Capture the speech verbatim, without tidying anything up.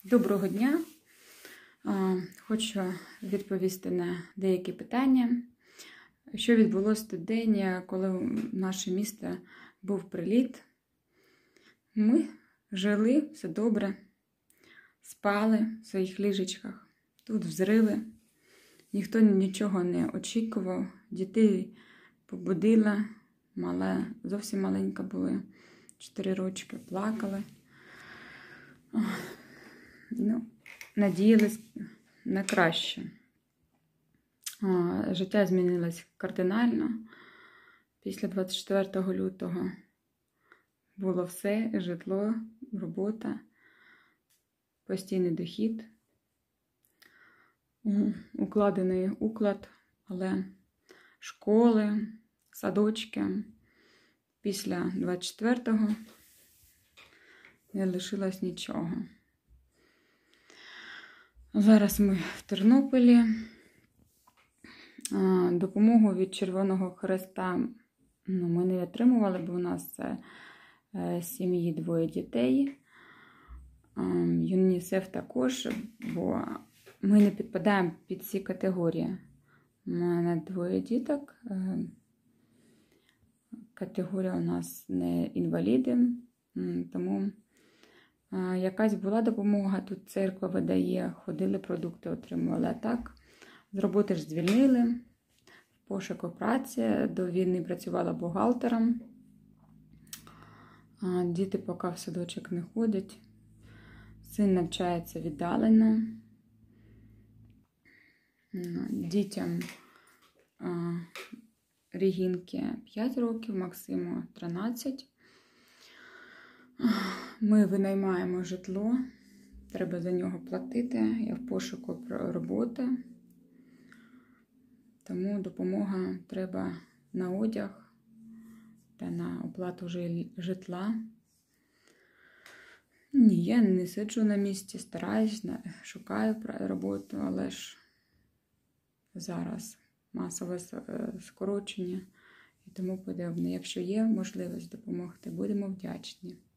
Доброго дня! Хочу відповісти на деякі питання. Що відбулося той день, коли в наше місто був приліт? Ми жили, все добре, спали в своїх ліжечках. Тут взриви, ніхто нічого не очікував. Дітей побудила, мала, зовсім маленька були, чотири рочки, плакали. Ну, надіялись на краще. Життя змінилось кардинально. Після двадцять четвертого лютого було все: житло, робота, постійний дохід, укладений уклад, але школи, садочки після двадцять четвертого не лишилось нічого. Зараз ми в Тернополі. Допомогу від Червоного Хреста ну, ми не отримували, бо у нас в сім'ї двоє дітей. ЮНІСЕФ також, бо ми не підпадаємо під ці категорії. У мене двоє діток. Категорія у нас не інваліди, тому якась була допомога, тут церква видає, ходили, продукти отримували. А так, з роботи ж звільнили, в пошуку праці, до війни працювала бухгалтером. Діти поки в садочок не ходять. Син навчається віддалено. Дітям Регінки п'ять років, Максиму тринадцять. Ми винаймаємо житло, треба за нього платити, я в пошуку роботи, тому допомога треба на одяг та на оплату житла. Ні, я не сиджу на місці, стараюсь, шукаю роботу, але ж зараз масове скорочення і тому подібне. Якщо є можливість допомогти, будемо вдячні.